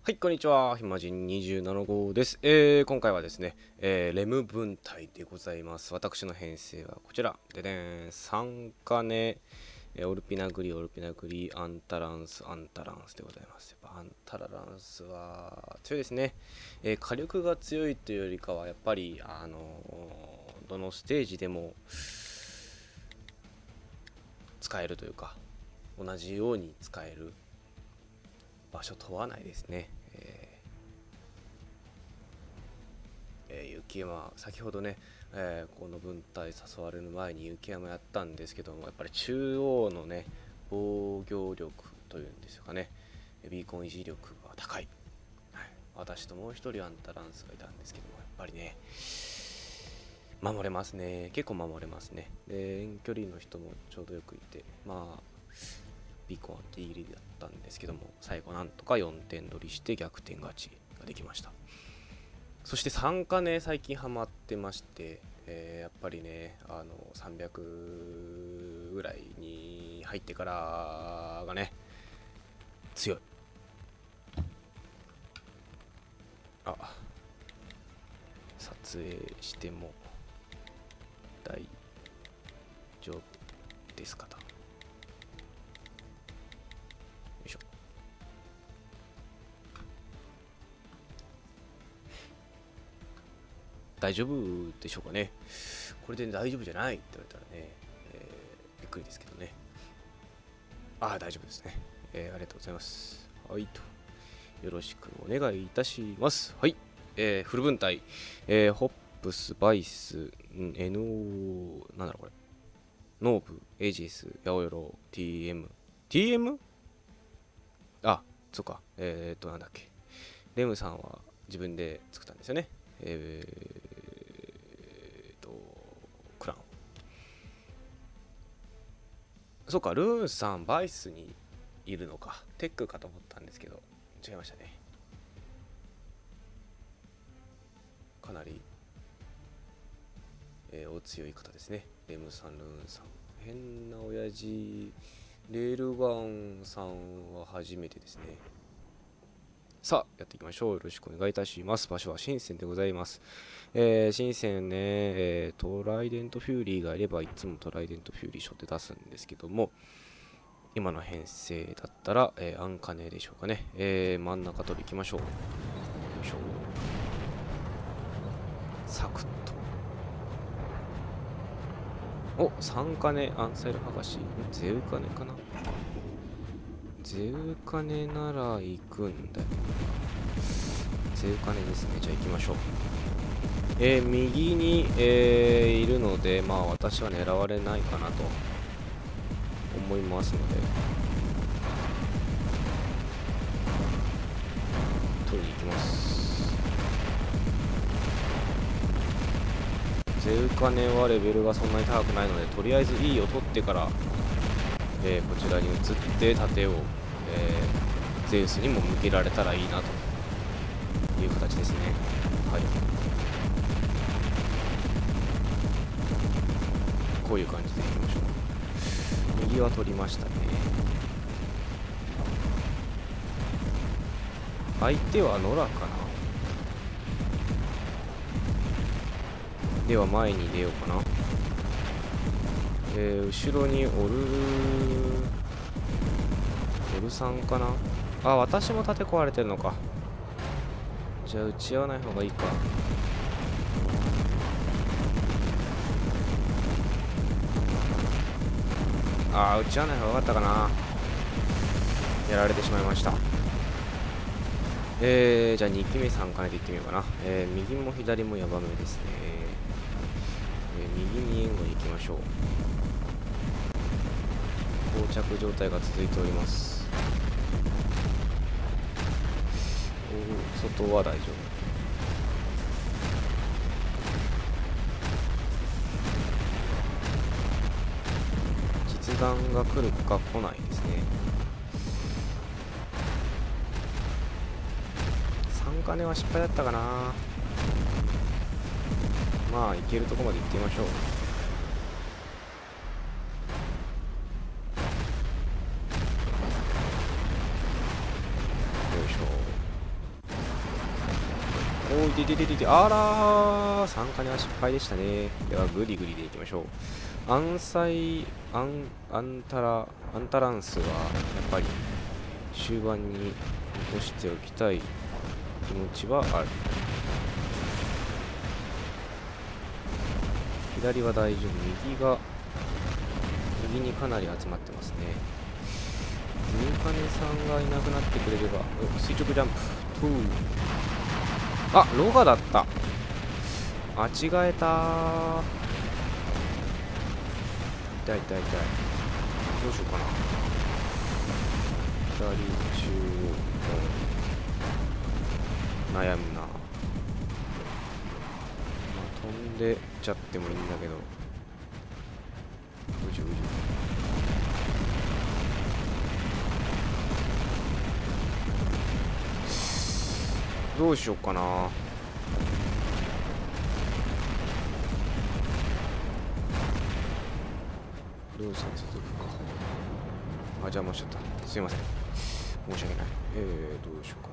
はい、こんにちは。暇人27号です。今回はですね、レム分隊でございます。私の編成はこちら。でね、3カネ、オルピナグリ、アンタランスでございます。やっぱアンタラランスは強いですね。火力が強いというよりかは、やっぱり、どのステージでも使えるというか、同じように使える場所問わないですね。雪山、先ほどね、この分隊誘われる前に雪山やったんですけども、やっぱり中央のね、防御力というんですかね、ビーコン維持力が高い。はい、私ともう一人アンタランスがいたんですけども、やっぱりね、守れますね。結構守れますね。で、遠距離の人もちょうどよくいて、まあ、ビーコンはギリギリだったんですけども、最後なんとか4点取りして逆転勝ちができました。そして3カね、最近ハマってまして、やっぱりね、300ぐらいに入ってからがね、強い。あ、撮影しても大丈夫ですかと。よいしょ。大丈夫でしょうかね。これで大丈夫じゃないって言われたらね、びっくりですけどね。大丈夫ですね。ありがとうございます。はいと。よろしくお願いいたします。はい。フル分隊、ホップス、バイス、NO、なんだろうこれ。ノーブ、エイジス、ヤオヨロ、TM。TM？ そっか。なんだっけ。レムさんは自分で作ったんですよね。クラウン。そうか、ルーンさん、バイスにいるのか。テックかと思ったんですけど、違いましたね。かなり、お強い方ですね。レムさん、ルーンさん。変な親父、レールワンさんは初めてですね。さあ、やっていきましょう。よろしくお願いいたします。場所は深センでございます。深センね、トライデントフューリーがいればいつもトライデントフューリーショって出すんですけども、今の編成だったら、アンカネでしょうかね。真ん中取り行きましょう。よいしょ。サクッと。お、3カネ、アンサイル剥がし。ゼウカネかな。ゼウカネなら行くんだよ。ゼウカネですね。じゃあ行きましょう。右に、いるので、まあ私は狙われないかなと思いますので、取りに行きます。ゼウカネはレベルがそんなに高くないので、とりあえず E を取ってから、こちらに移って盾を、ゼウスにも向けられたらいいなという形ですね。はい。こういう感じでいきましょう。右は取りましたね。相手はノラかな。では前に出ようかな。後ろにオルさんかな。私も盾壊れてるのか。じゃあ打ち合わない方がいいか。打ち合わない方が良かったかな。やられてしまいました。じゃあ2機目3回でいってみようかな。右も左もヤバめですね。右に援護に行きましょう。膠着状態が続いております。外は大丈夫。実弾が来るか来ないですね。3カネは失敗だったかな。まあ行けるとこまで行ってみましょう。よいしょ。 ー、あらー、参加には失敗でしたね。では、グリグリでいきましょう。アンタランスは、やっぱり、終盤に残しておきたい気持ちはある。左は大丈夫。右にかなり集まってますね。ズーカネさんがいなくなってくれれば。垂直ジャンプ。あ、ロガだった。間違えたー。痛い。どうしようかな。左中央。悩むな。まあ、飛んでちゃってもいいんだけど。どうしようかな。どうせ続くか。邪魔しちゃった。すいません。申し訳ない。どうしようか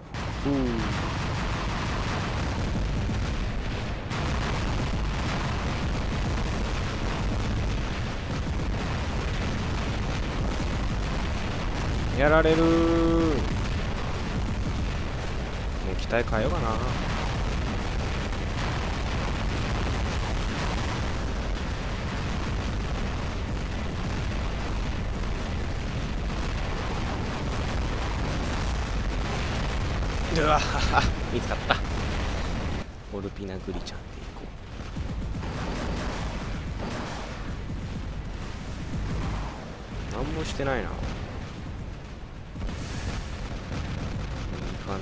な。やられるー。もう機体変えようかな。うわは見つかった。オルピナグリちゃんでいこう。何もしてないな。いいかな。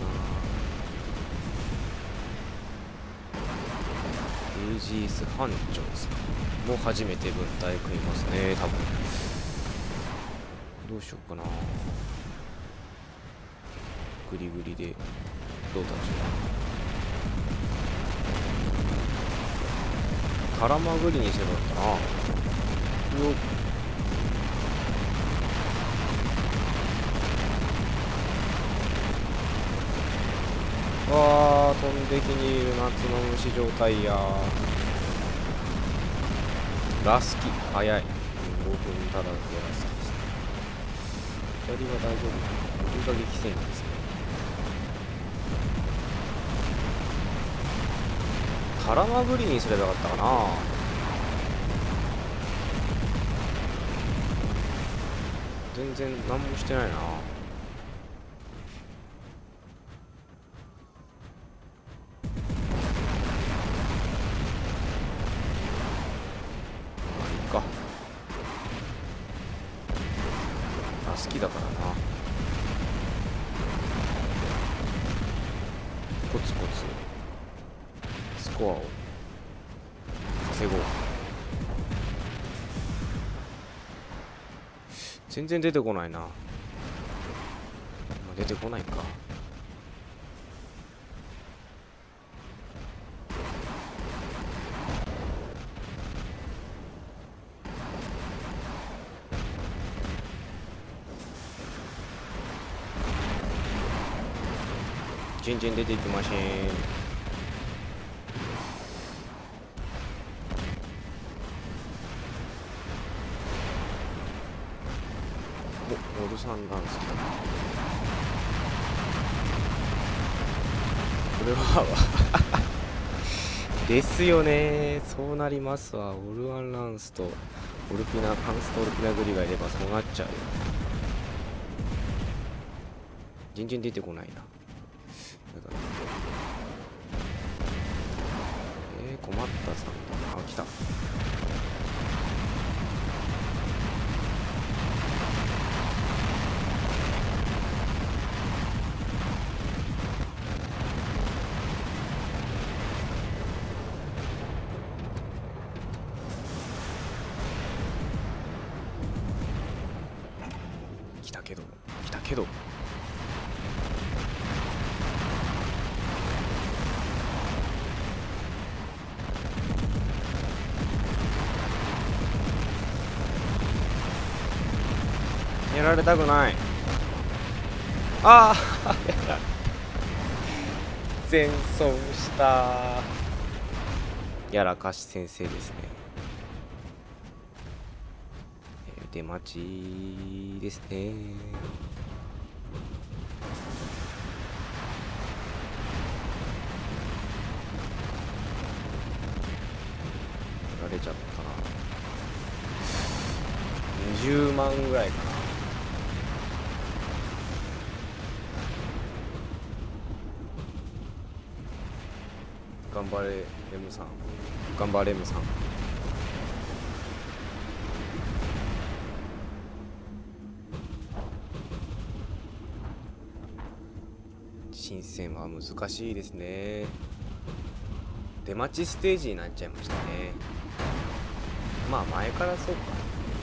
エージース班長さんも初めて分隊組みますね、多分。どうしようかな。グリグリでどうだろう。タラマグリにせばよかったな。よっ。わー、飛んできにいる夏の虫状態や。ラスキ早い。5分足らずでラスキですね。左は大丈夫かな。右が激戦ですね。タラマグリにすればよかったかな。全然何もしてないな。か好きだからな。コツコツスコアを稼ごう。全然出てこないな。出てこないか。全然出てきません。お、オルサンダンスだ。これはですよね。そうなりますわ。オルアンランスとオルピナ、ハンスとオルピナグリがいればそうなっちゃうよ。全然出てこないな。困ったさんだな。あ、来た。来たけどやられたくない。ああ前損した。やらかし先生ですね。出待ちですね。取られちゃったな。20万ぐらいかな。頑張れレムさん、頑張れレムさん。新戦は難しいですね。出待ちステージになっちゃいましたね。まあ前からそうか。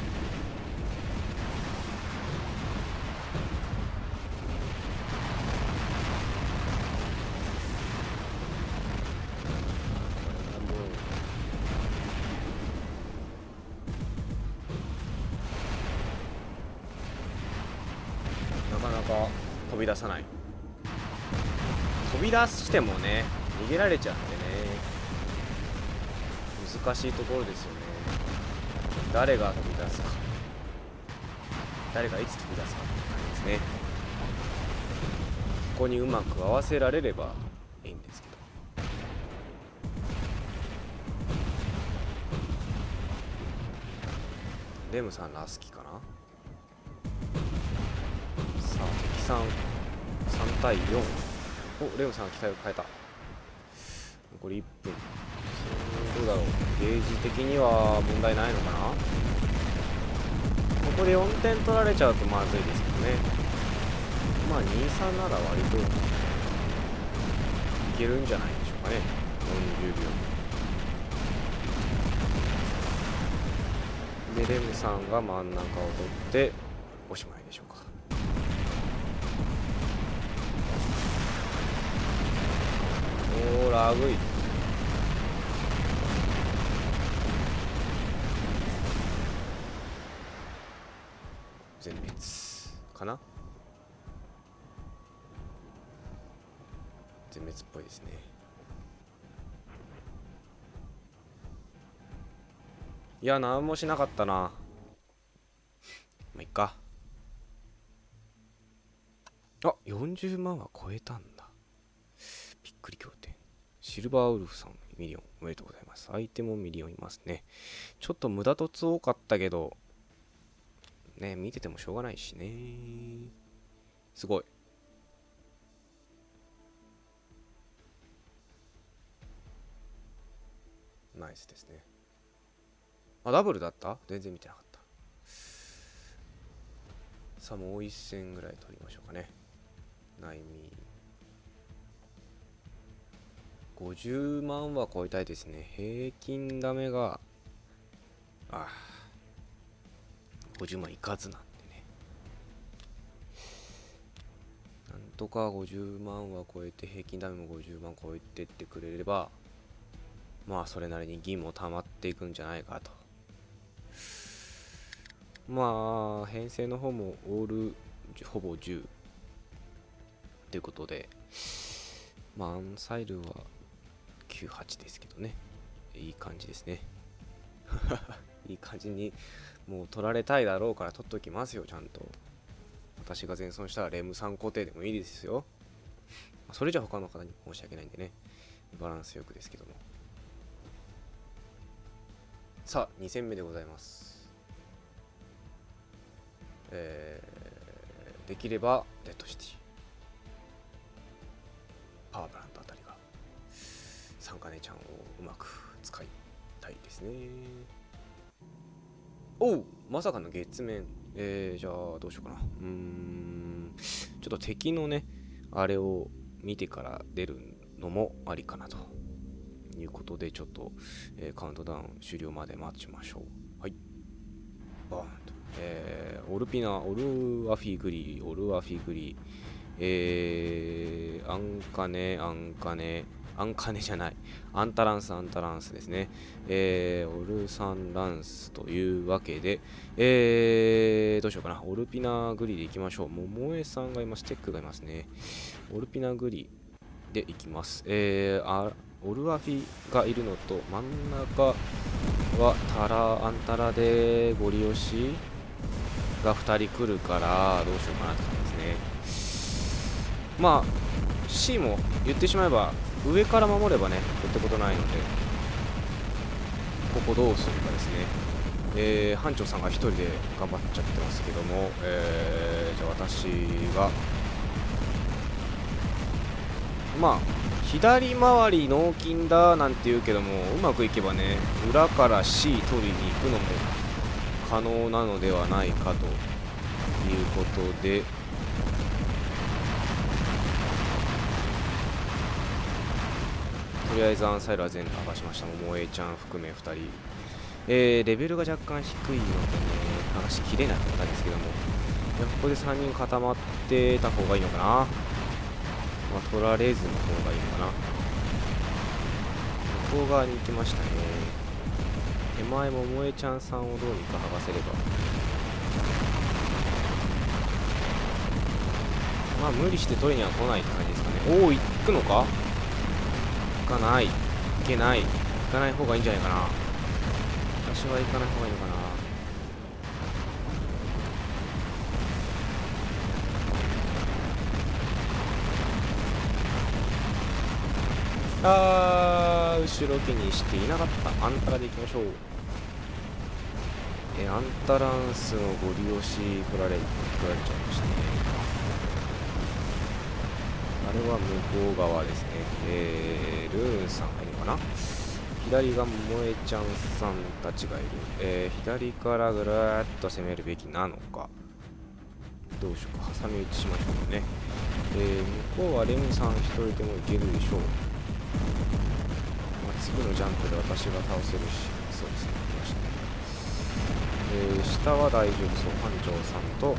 なかなか飛び出さない。飛び出してもね、逃げられちゃうんでね、難しいところですよね。誰が飛び出すか、誰がいつ飛び出すかって感じですね。ここにうまく合わせられればいいんですけど。レムさんラスキかな。さあ敵さん3対4。お、レムさん機体を変えた。残り1分。どうだろう、ゲージ的には問題ないのかな。ここで4点取られちゃうとまずいですけどね。まあ2-3なら割といけるんじゃないでしょうかね。40秒でレムさんが真ん中を取っておしまいでしょうか。おー、ラグい。全滅かな。全滅っぽいですね。いや、何もしなかったな。まあいっか。あ、40万は超えたんだ。びっくり仰天。シルバーウルフさんミリオンおめでとうございます。相手もミリオンいますね。ちょっと無駄凸多かったけどね、見ててもしょうがないしね。すごい。ナイスですね。あ、ダブルだった？全然見てなかった。さあ、もう一戦ぐらい取りましょうかね。ナイミー。50万は超えたいですね。平均ダメが、50万いかずなんでね。なんとか50万は超えて、平均ダメも50万超えてってくれれば、まあそれなりに銀も溜まっていくんじゃないかと。まあ編成の方もオールほぼ10ということで、まあアンサイルは98ですけどね、いい感じですね。いい感じにもう取られたいだろうから取っときますよ、ちゃんと。私が前損したらレム3固定でもいいですよ。それじゃ他の方に申し訳ないんでね、バランスよくですけども。さあ2戦目でございます。できればデッドシティパワーブランドあたりがサンカネちゃんをうまく使いたいですね。おう、まさかの月面。じゃあどうしようかな。ちょっと敵のねあれを見てから出るのもありかなということで、ちょっと、カウントダウン終了まで待ちましょう。はい、バーンと。オルピナ、オルアフィグリ、オルアフィグリ、アンカネ、アンカネ、アンカネじゃない、アンタランス、アンタランスですね。オルサンランスというわけで、どうしようかな。オルピナグリでいきましょう。桃江さんがいます、テックがいますね。オルピナグリ、 でいきます。オルアフィがいるのと、真ん中はアンタラでゴリ押しが2人来るから、どうしようかなって感じですね。まあ、C も言ってしまえば、上から守ればね、ってことないので、ここどうするかですね。班長さんが1人で頑張っちゃってますけども、じゃあ私が、まあ、左回り脳筋だなんて言うけども、うまくいけばね、裏から C 取りに行くのも可能なのではないかということで、とりあえずアンサイルは全部剥がしました。桃江ちゃん含め2人。レベルが若干低いのでね、剥がしきれなかったんですけども、ここで3人固まってた方がいいのかな。まあ、取られずの方がいいのかな。向こう側に行きましたね。手前桃江ちゃんさんをどうにか剥がせれば。まあ無理して取りには来ないって感じですかね。おお、行くのか。行かない。行けない。行かない方がいいんじゃないかな。私は行かない方がいいのかな。後ろ気にしていなかった。アンタラで行きましょう。アンタランスのゴリ押し取られちゃいましたね。あれは向こう側ですね。ルーンさんがいるのかな。左が萌えちゃんさんたちがいる。左からぐるーっと攻めるべきなのか。どうしようか。挟み撃ちしましょうね。向こうはレムさん一人でもいけるでしょう。次のジャンプで私が倒せるし、そうですね、来ましたね。下は大丈夫そう、班長さんと、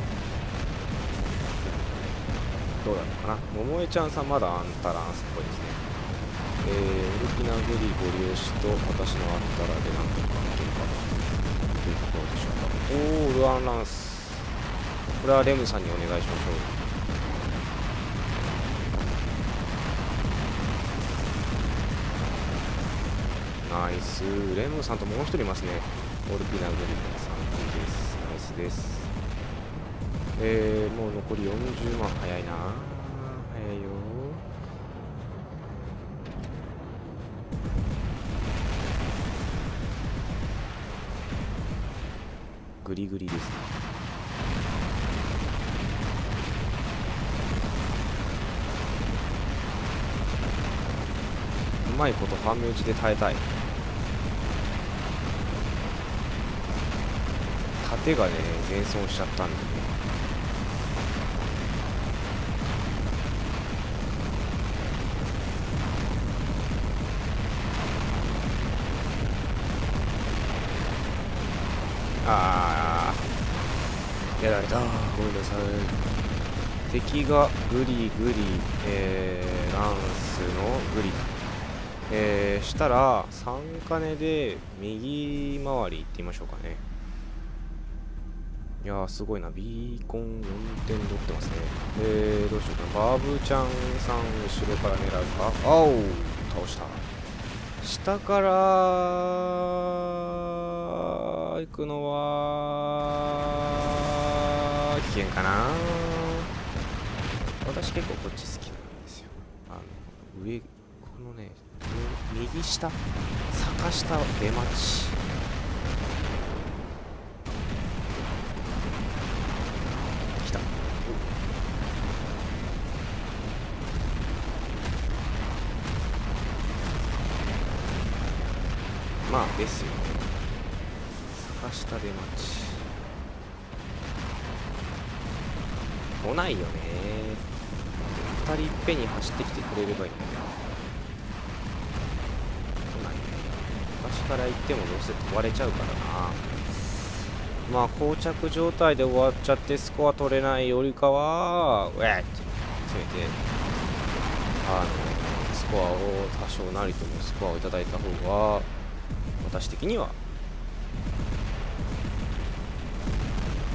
どうだろうかな、桃江ちゃんさん、まだアンタランスっぽいですね。ウルピナグリゴリ押しと私のアンタラでなんとかいけるかというところでしょうか。おー、ルアンランス。これはレムさんにお願いしましょう。ナイス。レムさんともう一人いますね。オルピナグリさんです。ナイスです。もう残り40万。早いな。早いよ。グリグリですね。うまいこと半目打ちで耐えたい。盾がね、全損しちゃったんでね。あー、やられた。ごめんなさい。敵がグリグリ、ランスのグリ。したら3金で右回り行ってみましょうかね。いやー、すごいな。ビーコン4点取ってますね。どうしようかな。バブちゃんさん後ろから狙うか。あお、倒した。下から行くのは危険かな。私結構こっち好きなんですよ。上、このね、右下、坂下出待ち。来た。まあですよね。坂下出待ち。来ないよね。2人いっぺんに走ってきてくれればいいんだけど。来ないね。昔から行ってもどうせ飛ばれちゃうからな。まあ膠着状態で終わっちゃってスコア取れないよりかは、ウェーってせめてスコアを多少なりともスコアをいただいた方が私的には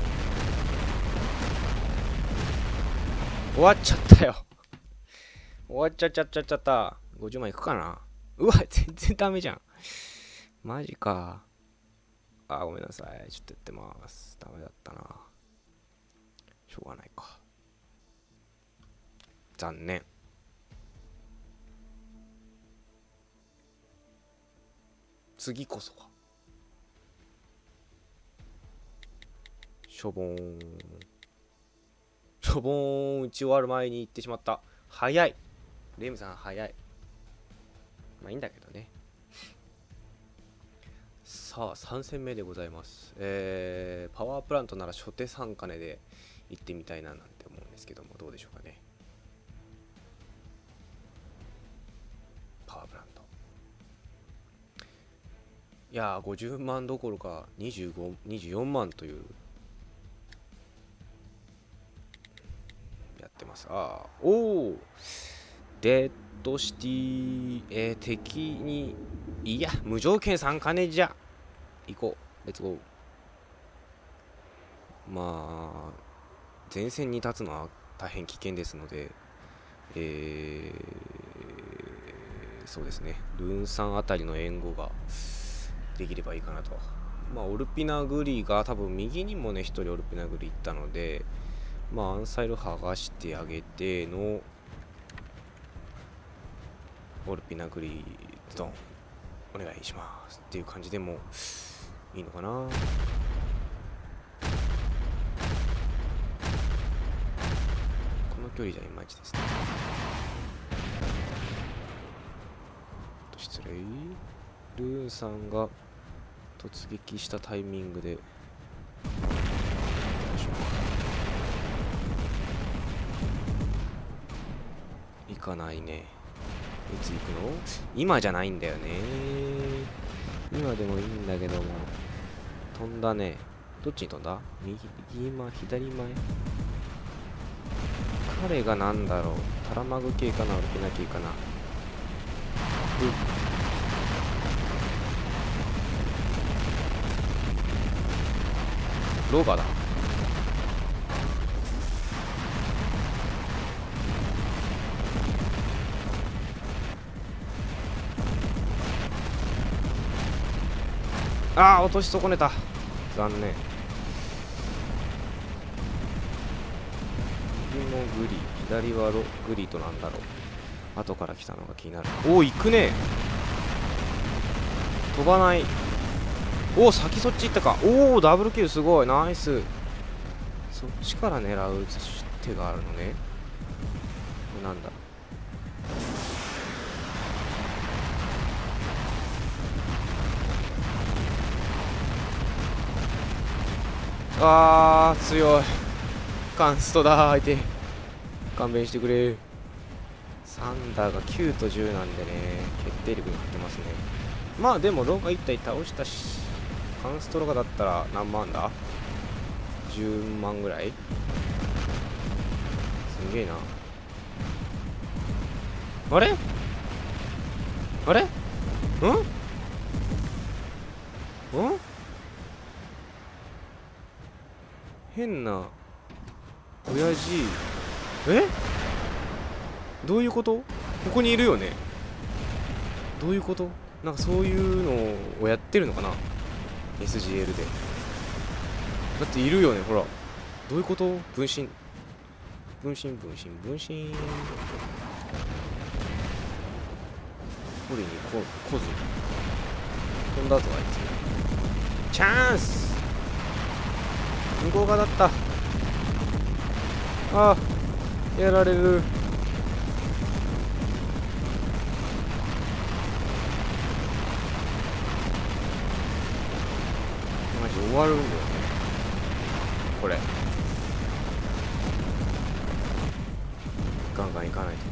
終わっちゃったよ。 終わっちゃった。50万いくかな。うわ、全然ダメじゃん。マジか。あ、ごめんなさい。ちょっとやってます。ダメだったな。しょうがないか。残念。次こそは。しょぼーん。しょぼーん。打ち終わる前に行ってしまった。早い。レムさん早い。まあいいんだけどね。さあ、3戦目でございます。パワープラントなら初手3金で行ってみたいななんて思うんですけども、どうでしょうかね。パワープラント。いやー、50万どころか24万という。やってます。ああ、おお。デッドシティ、敵に、いや、無条件3金じゃ。行こう。レッツゴー。まあ、前線に立つのは大変危険ですので、そうですね、ルーンさんあたりの援護ができればいいかなと。まあ、オルピナグリが多分右にもね、1人オルピナグリ行ったので、まあ、アンサイル剥がしてあげての、オルピナグリドン、お願いしますっていう感じでもいいのかな。この距離じゃいまいちですね。失礼。ルーンさんが突撃したタイミングで行かないね。いつ行くの？今じゃないんだよね。今でもいいんだけども、飛んだね。どっちに飛んだ？右前、左前。彼がなんだろう。タラマグ系かな、オルピナ系かな。ローガだ。ああ、落とし損ねた。残念。右のグリ、左はグリとなんだろう。後から来たのが気になる。おお、行くね。飛ばない。おお、先そっち行ったか。おお、ダブルキルすごい。ナイス。そっちから狙う手があるのね。なんだ。あー、強い。カンストだ、相手。勘弁してくれ。サンダーが9と10なんでね、決定力になってますね。まあでも、ローが1体倒したし、カンストロガだったら何万だ ?10 万ぐらい。すげえな。あれあれ変な親父。どういうこと？ここにいるよね。どういうこと？なんかそういうのをやってるのかな SGL で。だっているよね、ほら。どういうこと？分身。取りに来ず。飛んだぞ、あいつ。チャンス。向こう側だった。ああ、やられる。マジ終わるんだよね、これ。ガンガン行かない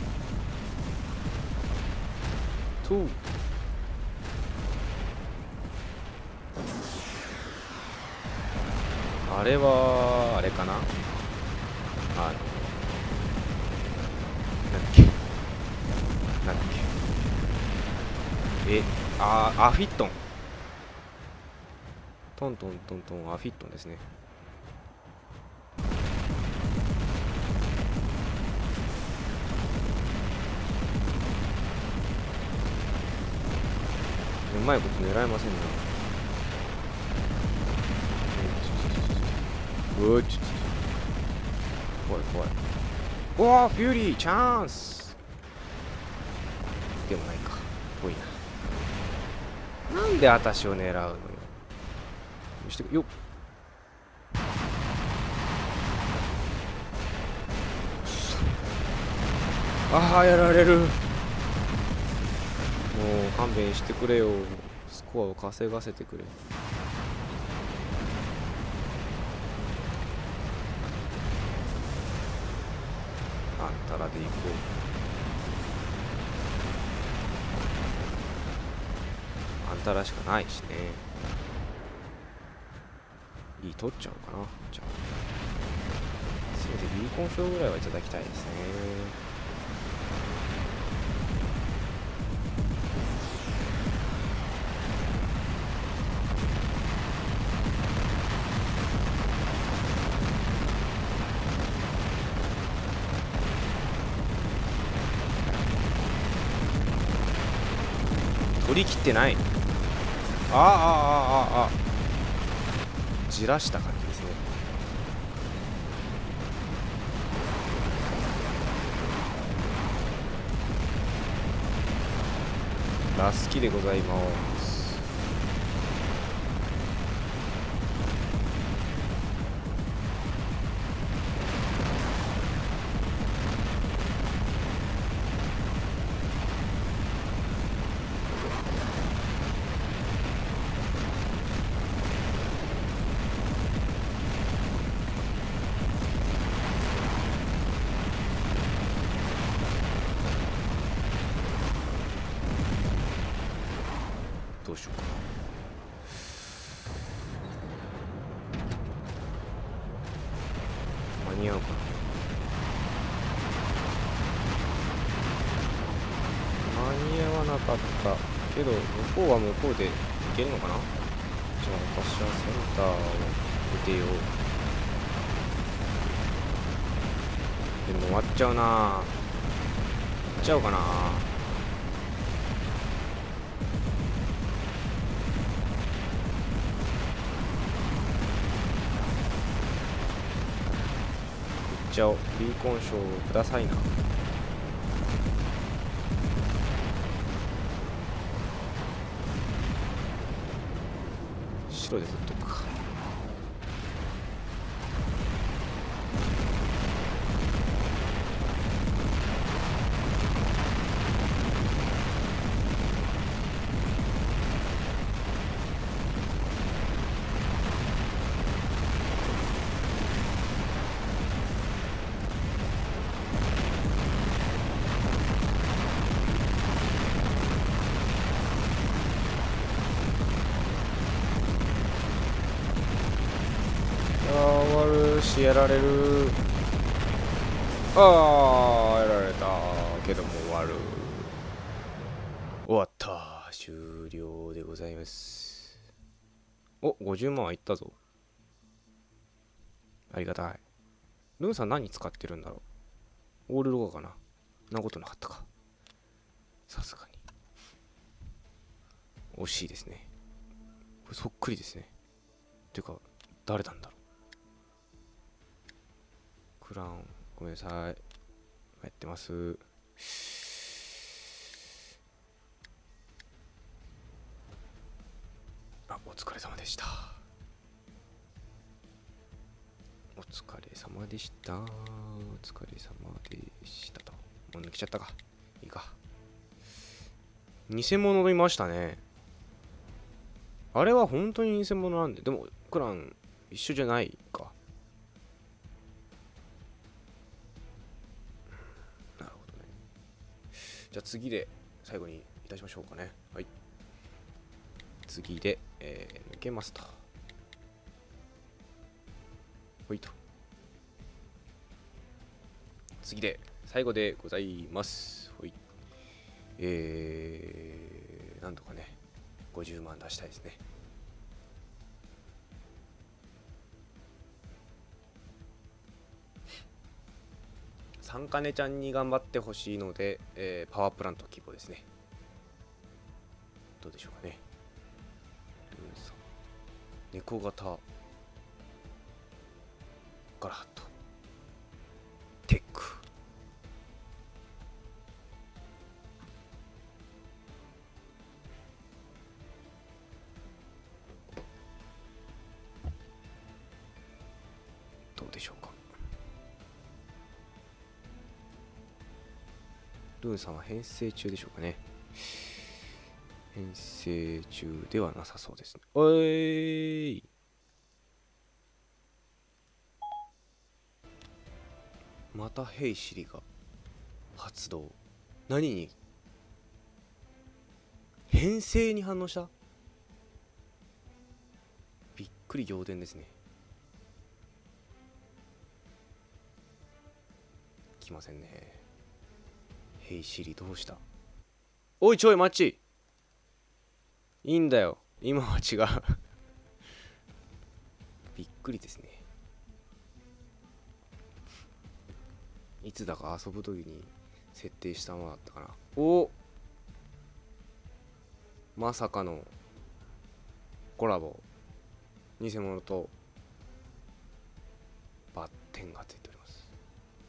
と。あれはあれかな。なんだっけアフィットン。トントンアフィットンですね。 まいこと狙えませんな。うわ、ちょっと怖い怖い。おお、フューリーチャンスでもないか。遠いな。なんで私を狙うのよ。してよっ。ああ、やられる。もう勘弁してくれよ。スコアを稼がせてくれ。あんたらで行こう。あんたらしかないしね。いい、取っちゃおうかな。じゃあせめてビーコン賞ぐらいはいただきたいですね。取り切ってない。じらした感じですね。ラスキでございます。どうしようかな。間に合うかな。間に合わなかったけど、向こうは向こうでいけるのかな。じゃあ私はセンターを打てよう。でも終わっちゃうな。行っちゃおうかな。ビーコン賞をくださいな。白で振っとくか。やられる。ああ、やられたけども終わる。終わった。終了でございます。お、50万はいったぞ。ありがたい。ルーンさん何使ってるんだろう。オールロゴかな。なことなかったか。さすがに。惜しいですね。これそっくりですね。てか、誰なんだろう。クラウン、ごめんなさい。やってます。あ、お疲れ様でした。お疲れ様でした。お疲れ様でしたと。もう抜けちゃったか。いいか。偽物いましたね。あれは本当に偽物なんで。でも、クラン一緒じゃないか。なるほどね。じゃあ次で最後にいたしましょうかね。はい。次で、抜けますと。ほいと。次で最後でございます。ほい。なんとかね、50万出したいですね。サンカネちゃんに頑張ってほしいので、パワープラント希望ですね。どうでしょうかね。 猫型ガラハットテック。どうでしょうか。ルーンさんは編成中でしょうかね。編成中ではなさそうですね。おい、またヘイシリが発動。何に編成に反応した。びっくり仰天ですね。来ませんね。ヘイシリどうした。おいちょい待ち。いいんだよ、今は違うびっくりですね。いつだか遊ぶ時に設定したものだったかな。お、まさかのコラボ。偽物とバッテンがついております。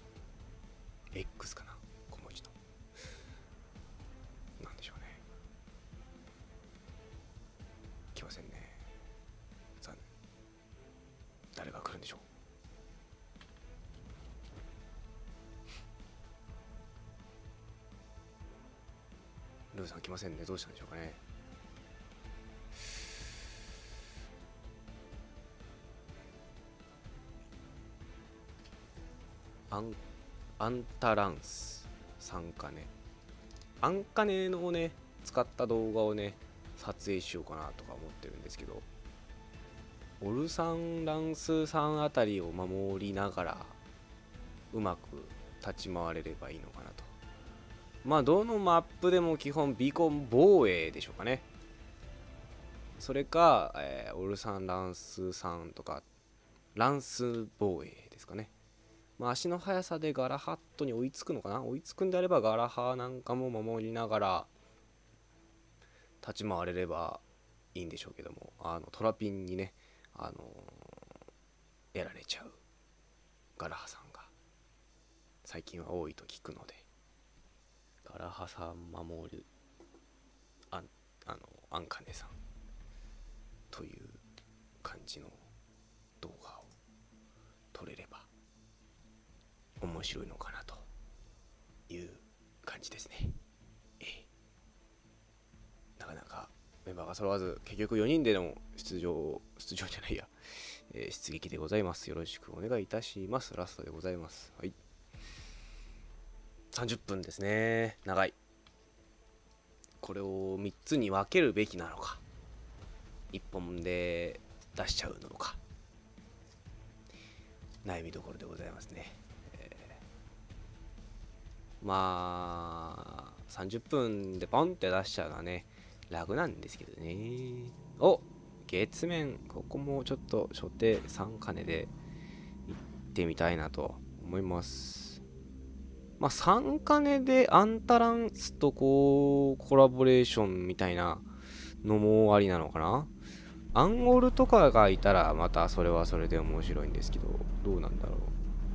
X かな、小文字の。なんでしょうね。来ませんね。残念。誰が来るんでしょう。ルーさん来ませんね。どうしたんでしょうかね。アンタランス3カネ。アンカネのね使った動画をね撮影しようかなとか思ってるんですけど、オルサンランスさんあたりを守りながらうまく立ち回れればいいのかなと。まあどのマップでも基本ビーコン防衛でしょうかね。それか、オルサンランスさんとかランス防衛ですかね。まあ、足の速さでガラハットに追いつくのかな。追いつくんであればガラハなんかも守りながら立ち回れればいいんでしょうけども、トラピンにね、やられちゃうガラハさんが最近は多いと聞くので、ガラハさん守るアンカネさんという感じの動画を撮れれば面白いのかなという感じですね。なかなかメンバーが揃わず、結局4人での出場じゃないや、出撃でございます。よろしくお願いいたします。ラストでございます。はい、30分ですね。長い。これを3つに分けるべきなのか、1本で出しちゃうのか、悩みどころでございますね。まあ30分でポンって出しちゃうのはね楽なんですけどね。お、月面、ここもちょっと初手3カネで行ってみたいなと思います。まあ3カネでアンタランスとこうコラボレーションみたいなのもありなのかな。アンオルとかがいたらまたそれはそれで面白いんですけど、どうなんだろう。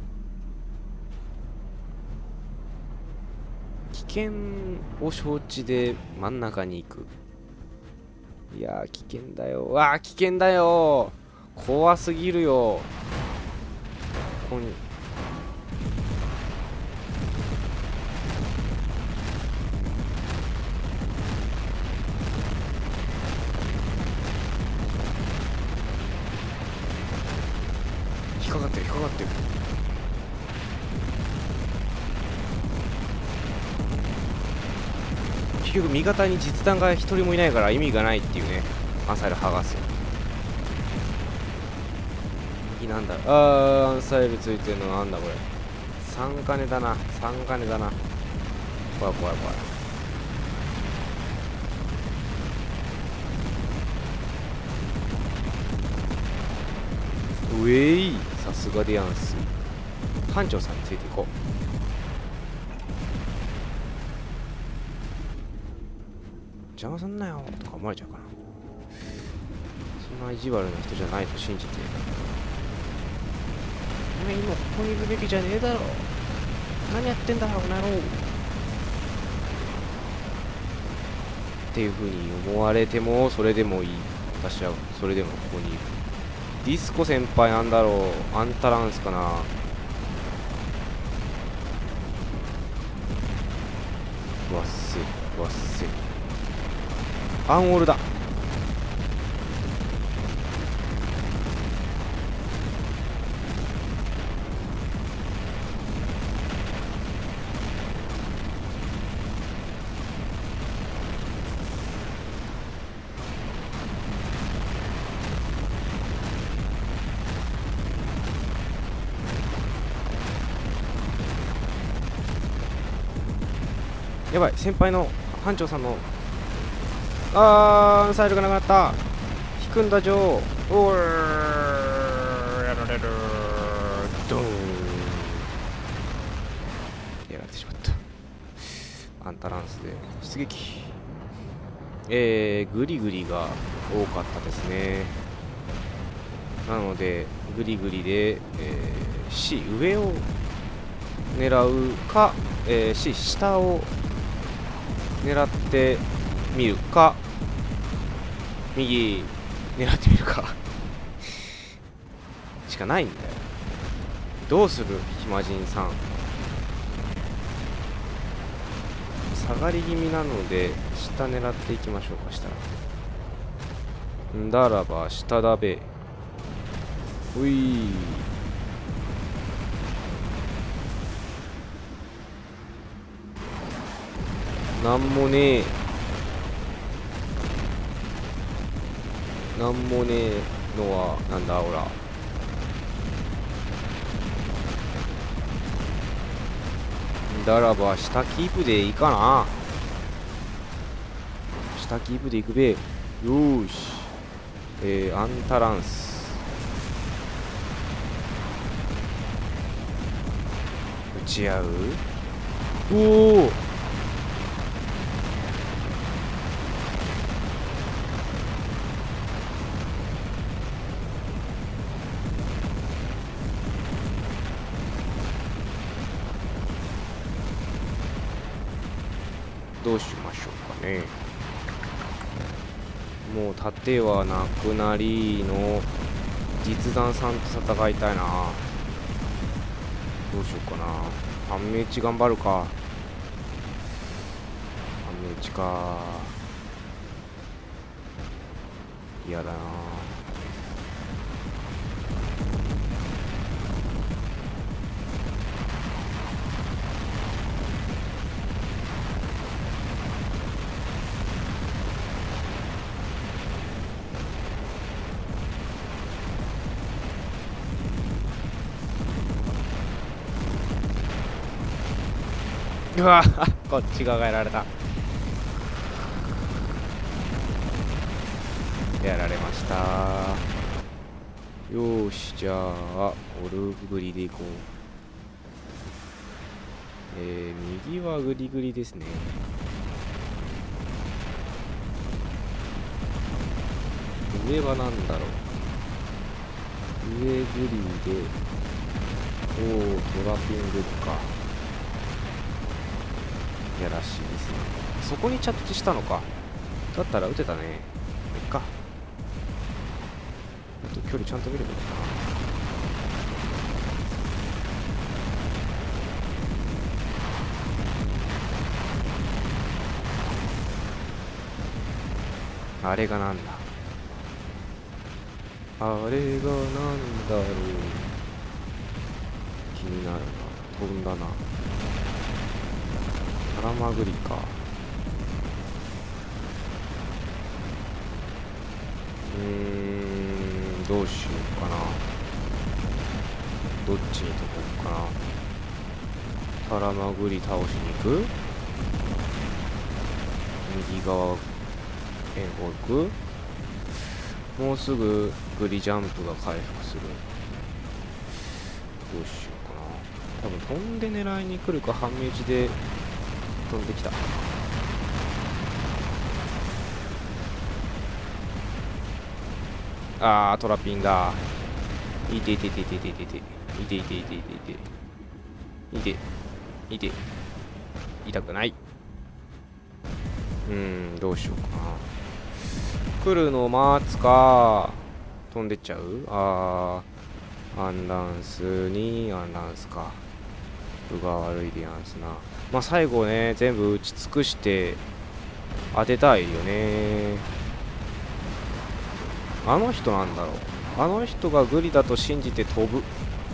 危険を承知で真ん中に行く。いやー危険だよ。わー危険だよ。怖すぎるよ。ここに引っかかってる引っかかってる。結局味方に実弾が一人もいないから意味がないっていうね。アンサイル剥がす。右なんだろう。アンサイルついてるのなんだこれ。3カネだな。3カネだな。怖い怖い怖い。ウェイ、さすがでやんす。班長さんについていこう。邪魔すんなよとか思われちゃうかな。そんんな意地悪な人じゃないと信じて。お前今ここにいるべきじゃねえだろ。何やってんだこの野郎。っていう風に思われてもそれでもいい。私はそれでもここにいる。ディスコ先輩なんだろう。アンタランスかな。わっせわっせ。アンオールだ。やばい、先輩の班長さんのミサイルがなくなった。引くんだジョー。おーやられる。ドーン。やられてしまった。アンタランスで出撃。グリグリが多かったですね。なのでグリグリで、C 上を狙うか、C 下を狙ってみるか、右狙ってみるかしかないんだよ。どうする暇人さん。下がり気味なので下狙っていきましょうか。したらんだらば下だべ。ういなんもねえ。なんもねえのはなんだおら。だらば下キープでいいかな。下キープでいくべ。よーし。アンタランス打ち合う。おおどうしましょうかね。もう盾はなくなりの実弾さんと戦いたいな。どうしようかな。半命値頑張るか。半命値か。嫌だな。うわこっち側がやられた。やられました。よーし、じゃあオルグリでいこう。右はグリグリですね。上は何だろう。上グリでおおトラピングか。やらしいですね。そこに着地したのか。だったら撃てたね。いっか。あと距離ちゃんと見ればいいかな。あれがなんだ。あれがなんだろう。気になるな。飛んだな。タラマグリか。どうしようかな。どっちに飛ぼうかな。タラマグリ倒しに行く。右側円方行く。もうすぐグリジャンプが回復する。どうしようかな。多分飛んで狙いに来るか、半命値で飛んできた。 あー、トラピンだ。いていていていていていていていていていていていていていて痛くない。どうしようかな。来るの待つか、飛んでっちゃう。アンランスにアンランスか。分が悪いディアンスな。まあ最後ね、全部打ち尽くして当てたいよね。あの人なんだろう。あの人がグリだと信じて飛ぶ。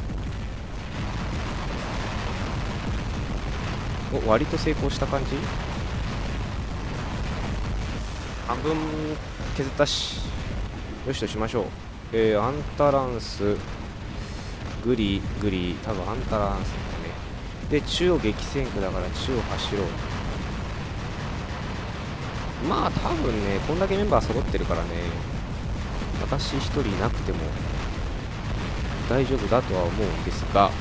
お、割と成功した感じ。半分削ったし、よしとしましょう。アンタランス、グリ、多分アンタランスだね。で、中央激戦区だから中央走ろう。まあ多分ね、こんだけメンバー揃ってるからね、私一人いなくても大丈夫だとは思うんですが、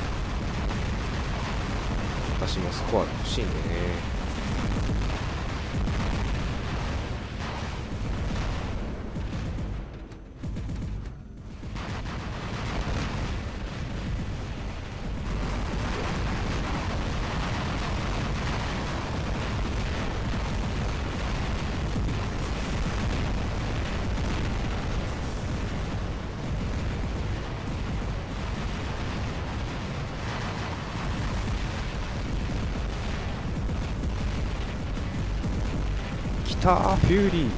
私もスコアが欲しいんでね。来たー、フューリー。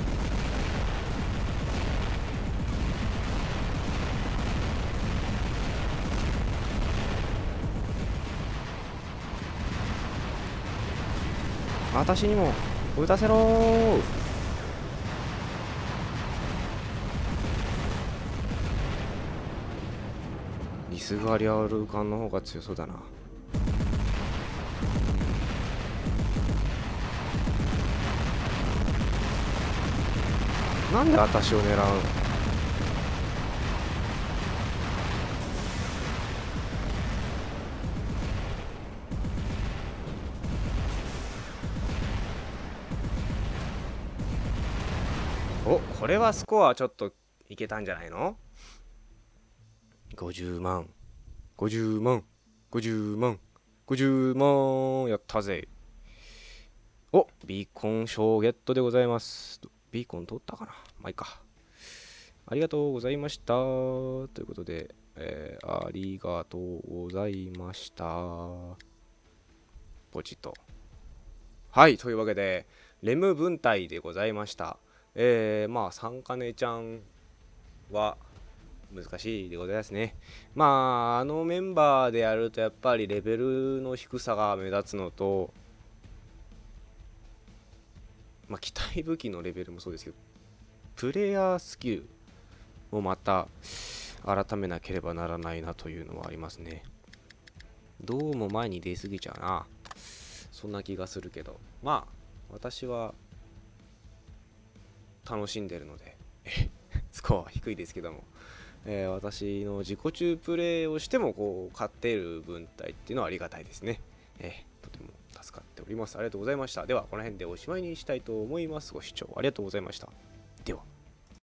私にも打たせろー。リスガリアルカンの方が強そうだな。なんで私を狙うの。お、これはスコアちょっといけたんじゃないの。50万50万50万50万やったぜ。お、ビーコン賞ゲットでございます。ビーコン取ったかな。まあいいか。ありがとうございました。ということで、ありがとうございました。ポチッと。はい、というわけで、レム分隊でございました。まあ、サンカネちゃんは難しいでございますね。まあ、あのメンバーでやると、やっぱりレベルの低さが目立つのと、まあ、機体武器のレベルもそうですけど、プレイヤースキルもまた改めなければならないなというのはありますね。どうも前に出過ぎちゃうな。そんな気がするけど、まあ私は楽しんでるのでスコアは低いですけども、私の自己中プレイをしてもこう勝っている分隊っていうのはありがたいですね。とても助かっております。ありがとうございました。ではこの辺でおしまいにしたいと思います。ご視聴ありがとうございました。